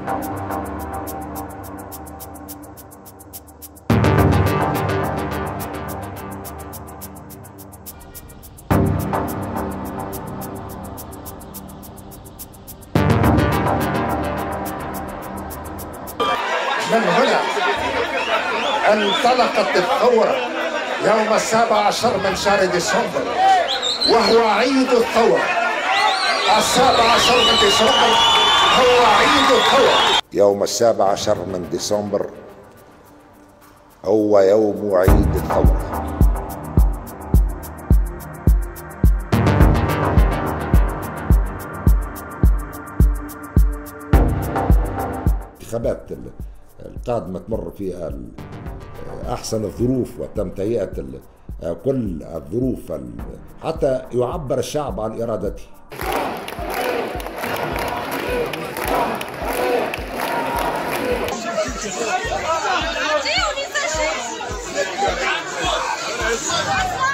من هنا انطلقت الثورة يوم 17 من شهر ديسمبر، وهو عيد الثورة. 17 من ديسمبر هو عيد الثورة. يوم 17 من ديسمبر هو يوم عيد الثورة. الانتخابات القادمة تمر فيها أحسن الظروف وتم تهيئة كل الظروف حتى يعبر الشعب عن إرادته. Dieu, on est fâchés.